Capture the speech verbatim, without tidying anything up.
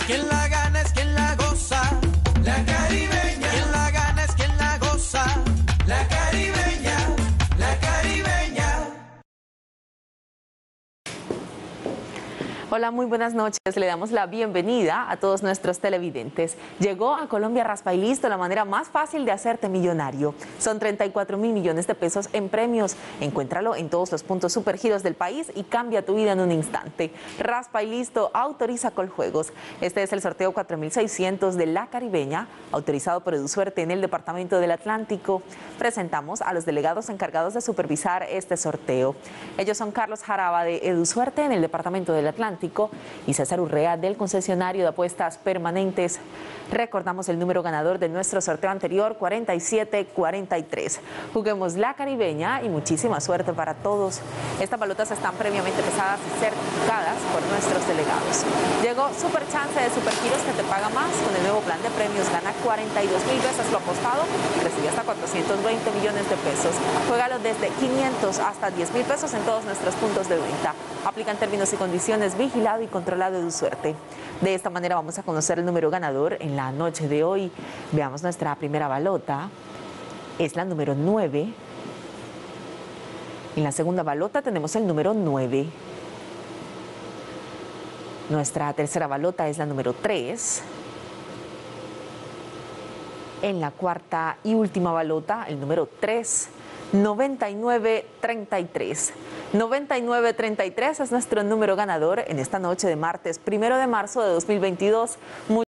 quien la gana es quien la goza. La Caribeña. Quien la gana es quien la goza. La Caribeña. La Caribeña. Hola, muy buenas noches. Le damos la bienvenida a todos nuestros televidentes. Llegó a Colombia Raspa y Listo, la manera más fácil de hacerte millonario. Son treinta y cuatro mil millones de pesos en premios. Encuéntralo en todos los puntos Supergiros del país y cambia tu vida en un instante. Raspa y Listo autoriza Coljuegos. Este es el sorteo cuatro mil seiscientos de La Caribeña, autorizado por EduSuerte en el Departamento del Atlántico. Presentamos a los delegados encargados de supervisar este sorteo. Ellos son Carlos Jaraba de EduSuerte en el Departamento del Atlántico y César Urrea del concesionario de apuestas permanentes. Recordamos el número ganador de nuestro sorteo anterior, cuarenta y siete cuarenta y tres. Juguemos La Caribeña y muchísima suerte para todos. Estas balotas están previamente pesadas y certificadas por nuestros delegados. Llegó Super Chance de Supergiros que te paga más. Con el nuevo plan de premios gana cuarenta y dos mil veces lo apostado y recibe hasta cuatrocientos veinte millones de pesos. Juégalo desde quinientos hasta diez mil pesos en todos nuestros puntos de venta. Aplican términos y condiciones, vigilado y controlado de EduSuerte. De esta manera vamos a conocer el número ganador en la noche de hoy. Veamos nuestra primera balota. Es la número nueve. En la segunda balota tenemos el número nueve. Nuestra tercera balota es la número tres. En la cuarta y última balota, el número tres. noventa y nueve treinta y tres. noventa y nueve treinta y tres es nuestro número ganador en esta noche de martes, primero de marzo de dos mil veintidós. Muy